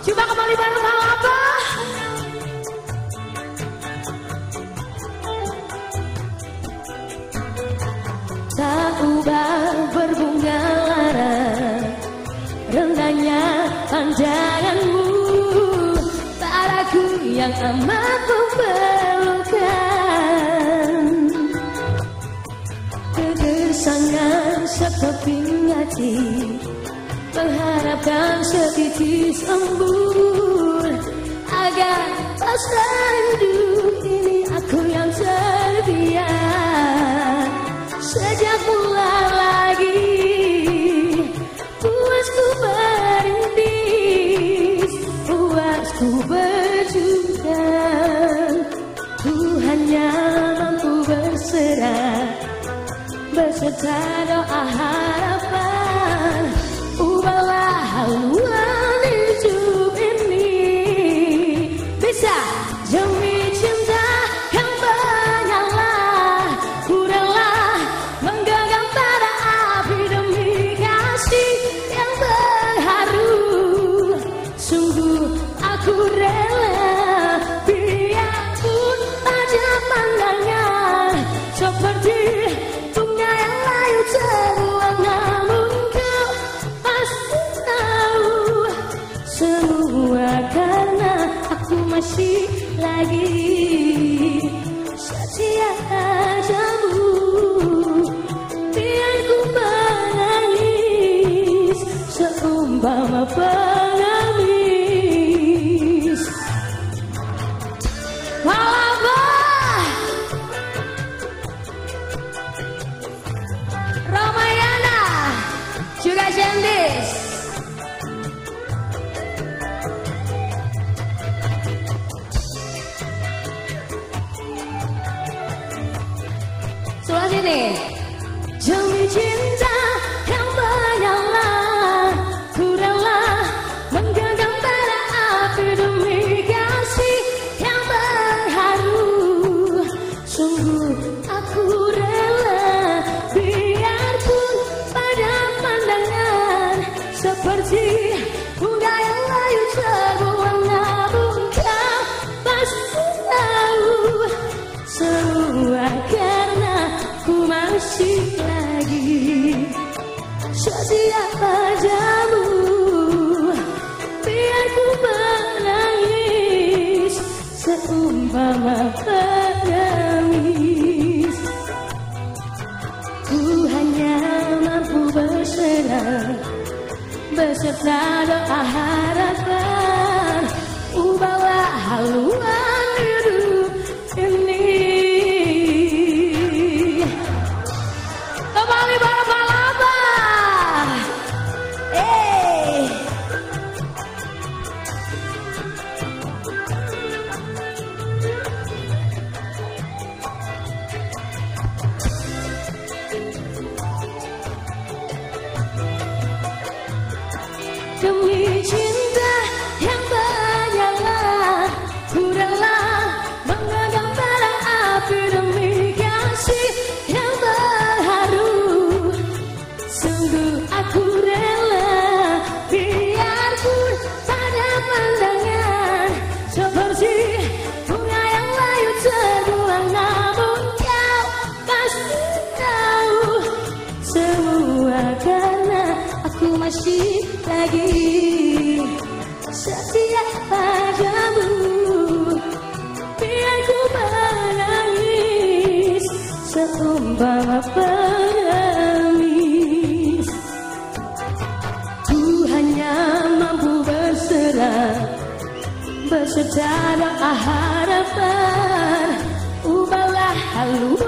Coba kembali bareng apa? Tak ubah berbunga lara, rendahnya pandanganmu padaku yang amat memerlukan. Kegersangan sekeping hati, mengharapkan setitis embun agar pas rindu ini aku yang terbiar. Sejak mula lagi puasku berintis, puasku berjuang. Ku hanya mampu berserah beserta doa harapan. Ubahlah haluan hidup ini, bisa demi cinta yang menyala. Ku rela menggenggam bara api demi kasih yang berharu. Sungguh aku rela biarpun ada pandangan seperti bunga yang layu terbuang, namun kau pasti tahu semua karena aku masih lagi setia padamu. Biar ku menangis seumpama pengemis. Walaba Ramayana juga Jendis. Sebelah sini. Demi cinta yang menyala, ku rela menggenggam bara api demi kasih yang berharu. Sungguh aku rela biarpun pada pandangan seperti bunga yang layu terbuang, namun kau pasti tahu semua karena ku masih lagi setia padamu. Biar ku menangis seumpama pengemis. Ku hanya mampu berserah beserta doa harapan. Ubahlah haluan hidup ini. Kembali bareng Balaba. Demi cinta yang menyala, ku rela menggenggam bara api demi kasih yang berharu. Sungguh aku rela biarpun pada pandangan seperti bunga yang layu terbuang, namun kau pasti tahu semua karena aku masih lagi setia padamu. Biar ku menangis seumpama pengemis. Ku hanya mampu berserah beserta doa harapan. Ubahlah haluan